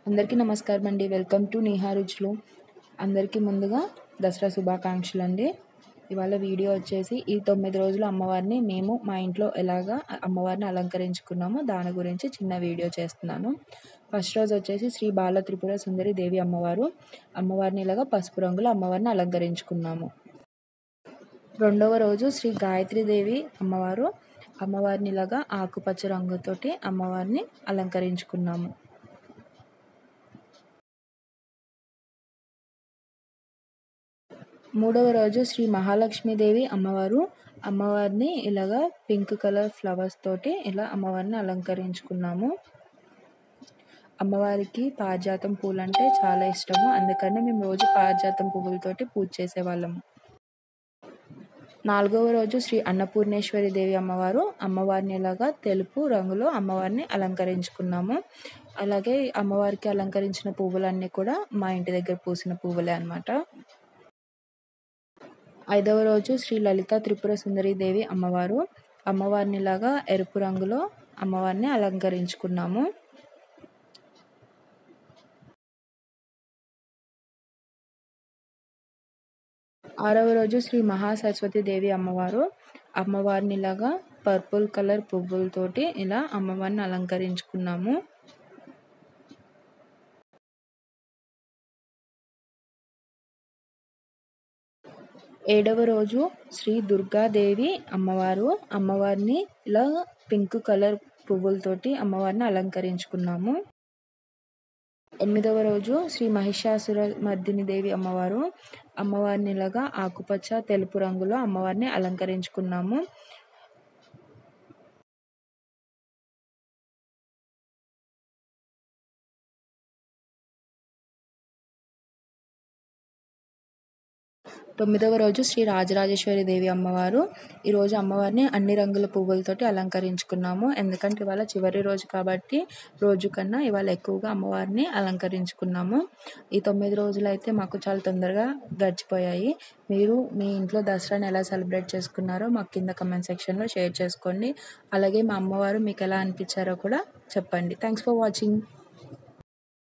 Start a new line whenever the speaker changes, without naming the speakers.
అందరికీ నమస్కారం అండి. వెల్కమ్ టు నేహా రుచులు. అందరికీ ముందుగా దసరా శుభాకాంక్షలు అండి. ఇవాళ వీడియో వచ్చేసి ఈ 9 రోజులు అమ్మవారిని మేము మా ఇంట్లో ఎలాగా అమ్మవారిని అలంకరించుకున్నామో దాని గురించి చిన్న వీడియో చేస్తున్నాను. ఫస్ట్ రోజు వచ్చేసి శ్రీ బాల త్రిపుర సుందరి దేవి అమ్మవారిని ఇలాగా పసుపు రంగులో అమ్మవారిని అలంకరించుకున్నాము. రెండవ రోజు శ్రీ గాయత్రి దేవి అమ్మవారిని ఇలాగా ఆకుపచ్చ రంగుతోటి అమ్మవారిని అలంకరించుకున్నాము. మూడవ రోజు శ్రీ మహాలక్ష్మీదేవి అమ్మవారిని ఇలాగా పింక్ కలర్ ఫ్లవర్స్ తోటి ఇలా అమ్మవారిని అలంకరించుకున్నాము. అమ్మవారికి పారిజాతం పూలు అంటే చాలా ఇష్టము, అందుకని మేము రోజు పారిజాతం పువ్వులతోటి పూజ చేసేవాళ్ళము. నాలుగవ రోజు శ్రీ అన్నపూర్ణేశ్వరి దేవి అమ్మవారిని ఇలాగా తెలుపు రంగులో అమ్మవారిని అలంకరించుకున్నాము. అలాగే అమ్మవారికి అలంకరించిన పువ్వులన్నీ కూడా మా ఇంటి దగ్గర పూసిన పువ్వులే అన్నమాట. ఐదవ రోజు శ్రీ లలిత త్రిపుర సుందరి దేవి అమ్మవారిని ఇలాగా ఎరుపు రంగులో అమ్మవారిని అలంకరించుకున్నాము. ఆరవ రోజు శ్రీ మహాసరస్వతి దేవి అమ్మవారిని ఇలాగా పర్పుల్ కలర్ పువ్వులతోటి ఇలా అమ్మవారిని అలంకరించుకున్నాము. ఏడవ రోజు శ్రీ దుర్గాదేవి అమ్మవారిని ఇలా పింక్ కలర్ పువ్వులతోటి అమ్మవారిని అలంకరించుకున్నాము. ఎనిమిదవ రోజు శ్రీ మహిషాసురమర్దిని దేవి అమ్మవారిని ఇలాగా ఆకుపచ్చ తెలుపు రంగులో అమ్మవారిని అలంకరించుకున్నాము. తొమ్మిదవ రోజు శ్రీ రాజరాజేశ్వరి దేవి ఈరోజు అమ్మవారిని అన్ని రంగుల పువ్వులతోటి అలంకరించుకున్నాము. ఎందుకంటే ఇవాళ చివరి రోజు కాబట్టి రోజు కన్నా ఇవాళ ఎక్కువగా అమ్మవారిని అలంకరించుకున్నాము. ఈ 9 రోజులు అయితే మాకు చాలా తొందరగా గడిచిపోయాయి. మీరు మీ ఇంట్లో దసరాని ఎలా సెలబ్రేట్ చేసుకున్నారో మాకు కింద కమెంట్ సెక్షన్లో షేర్ చేసుకోండి. అలాగే మా అమ్మవారు మీకు ఎలా అనిపించారో కూడా చెప్పండి. Thanks for watching.